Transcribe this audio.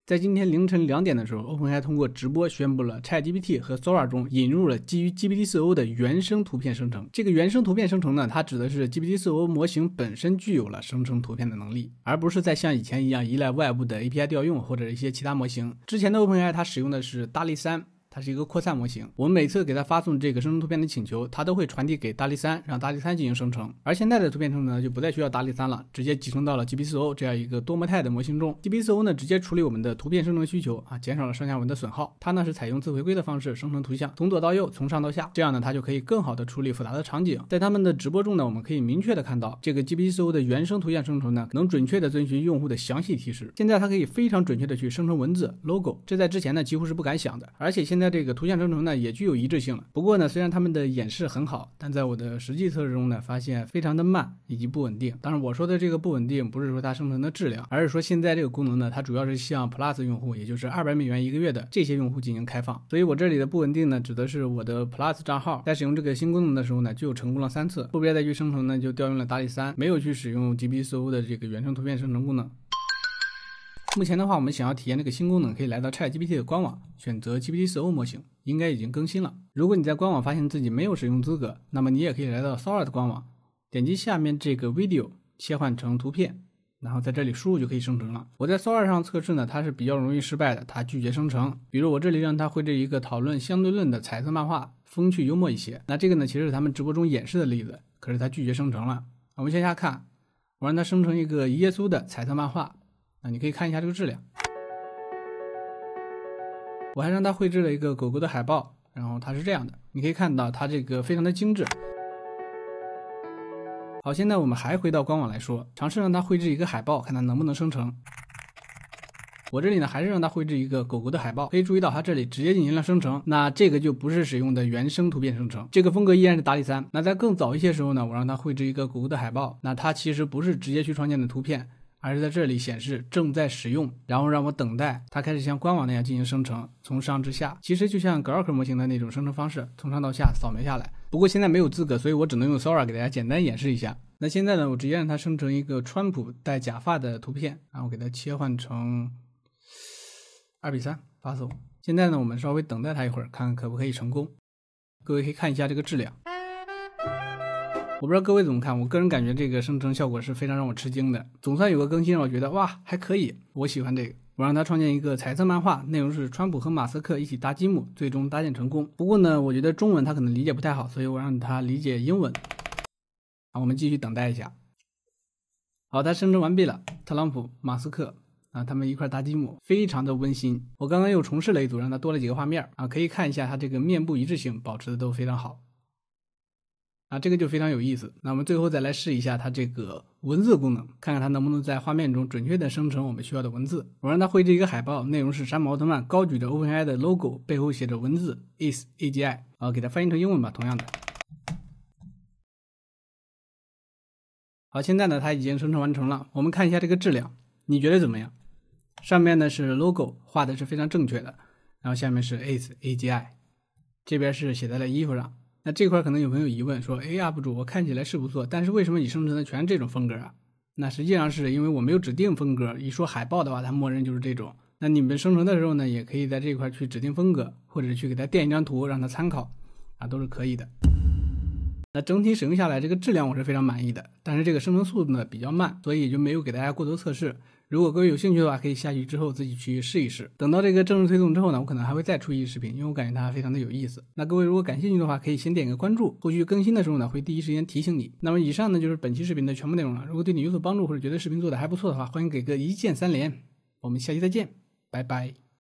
在今天凌晨2点的时候 ，OpenAI 通过直播宣布了 ChatGPT 和 Sora 中引入了基于 GPT-4o 的原生图片生成。这个原生图片生成呢，它指的是 GPT-4o 模型本身具有了生成图片的能力，而不是再像以前一样依赖外部的 API 调用或者一些其他模型。之前的 OpenAI 它使用的是DALL-E 3。它是一个扩散模型，我们每次给它发送这个生成图片的请求，它都会传递给DALL-E 3，让DALL-E 3进行生成。而现在的图片生成呢，就不再需要DALL-E 3了，直接集成到了 GPT-4o 这样一个多模态的模型中。GPT-4o 呢，直接处理我们的图片生成需求啊，减少了上下文的损耗。它呢是采用自回归的方式生成图像，从左到右，从上到下，这样呢它就可以更好的处理复杂的场景。在他们的直播中呢，我们可以明确的看到，这个 GPT-4o 的原生图像生成呢，能准确的遵循用户的详细提示。现在它可以非常准确的去生成文字、logo， 这在之前呢几乎是不敢想的。而且现在这个图像生成呢也具有一致性了。不过呢，虽然他们的演示很好，但在我的实际测试中呢，发现非常的慢以及不稳定。当然，我说的这个不稳定，不是说它生成的质量，而是说现在这个功能呢，它主要是向 Plus 用户，也就是$200一个月的这些用户进行开放。所以我这里的不稳定呢，指的是我的 Plus 账号在使用这个新功能的时候呢，就成功了3次，后边再去生成呢，就调用了DALL-E 3，没有去使用 GPT-4o 的这个原生图片生成功能。目前的话，我们想要体验这个新功能，可以来到 ChatGPT 的官网，选择 GPT-4o 模型，应该已经更新了。如果你在官网发现自己没有使用资格，那么你也可以来到 Sora 的官网，点击下面这个 Video， 切换成图片，然后在这里输入就可以生成了。我在 Sora 上测试呢，它是比较容易失败的，它拒绝生成。比如我这里让它绘制一个讨论相对论的彩色漫画，风趣幽默一些。那这个呢，其实是他们直播中演示的例子，可是它拒绝生成了。我们向下看，我让它生成一个耶稣的彩色漫画。你可以看一下这个质量，我还让它绘制了一个狗狗的海报，然后它是这样的，你可以看到它这个非常的精致。好，现在我们还回到官网来说，尝试让它绘制一个海报，看它能不能生成。我这里呢还是让它绘制一个狗狗的海报，可以注意到它这里直接进行了生成，那这个就不是使用的原生图片生成，这个风格依然是DALL-E 3。那在更早一些时候呢，我让它绘制一个狗狗的海报，那它其实不是直接去创建的图片，而是在这里显示正在使用，然后让我等待它开始像官网那样进行生成，从上至下，其实就像 Grok 模型的那种生成方式，从上到下扫描下来。不过现在没有资格，所以我只能用 Sora 给大家简单演示一下。那现在呢，我直接让它生成一个川普戴假发的图片，然后给它切换成2:3发送。现在呢，我们稍微等待它一会儿，看看可不可以成功。各位可以看一下这个质量。我不知道各位怎么看，我个人感觉这个生成效果是非常让我吃惊的，总算有个更新让我觉得哇还可以，我喜欢这个。我让他创建一个彩色漫画，内容是川普和马斯克一起搭积木，最终搭建成功。不过呢，我觉得中文他可能理解不太好，所以我让他理解英文。好，我们继续等待一下。好，它生成完毕了，特朗普、马斯克啊，他们一块搭积木，非常的温馨。我刚刚又重试了一组，让它多了几个画面啊，可以看一下它这个面部一致性保持的都非常好。这个就非常有意思。那我们最后再来试一下它这个文字功能，看看它能不能在画面中准确的生成我们需要的文字。我让它绘制一个海报，内容是山姆奥特曼高举着 OpenAI 的 logo， 背后写着文字 is AGI， 给它翻译成英文吧，同样的。好，现在呢它已经生成完成了，我们看一下这个质量，你觉得怎么样？上面呢是 logo， 画的是非常正确的，然后下面是 is AGI， 这边是写在了衣服上。那这块可能有朋友疑问说，UP 主我看起来是不错，但是为什么你生成的全是这种风格啊？那实际上是因为我没有指定风格，一说海报的话它默认就是这种。那你们生成的时候呢，也可以在这块去指定风格，或者去给它垫一张图让它参考都是可以的。那整体使用下来这个质量我是非常满意的，但是这个生成速度呢比较慢，所以也就没有给大家过多测试。如果各位有兴趣的话，可以下去之后自己去试一试。等到这个正式推送之后呢，我可能还会再出一期视频，因为我感觉它非常的有意思。那各位如果感兴趣的话，可以先点个关注，后续更新的时候呢，会第一时间提醒你。那么以上呢就是本期视频的全部内容了。如果对你有所帮助，或者觉得视频做的还不错的话，欢迎给个一键3连。我们下期再见，拜拜。